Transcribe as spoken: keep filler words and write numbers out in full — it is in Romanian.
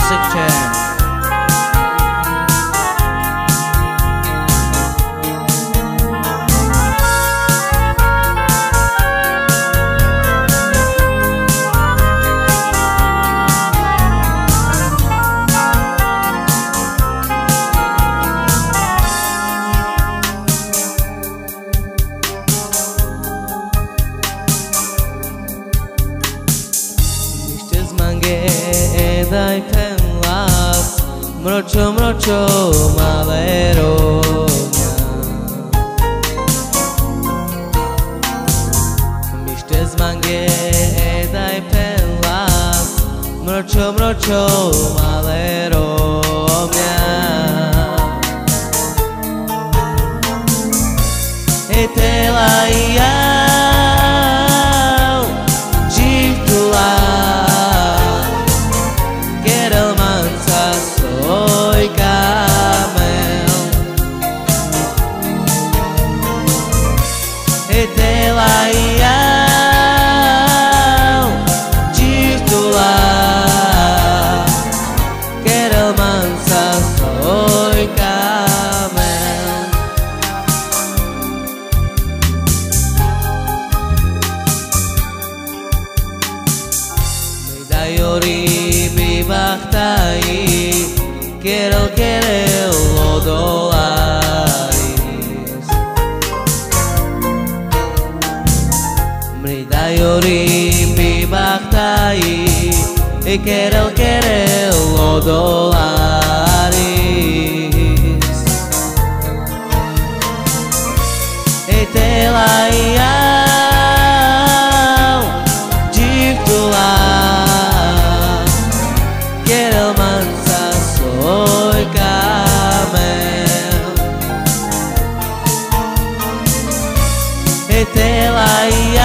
Music Channel. Dai penlas mrocho mrocho maleronia Mishtes mange dai penlas mrocho mrocho maleronia Etela ia Yori bibachtai Quero querer lo dólares Mrida yori bibachtai Quero querer lo dólares Etela ia Etela ia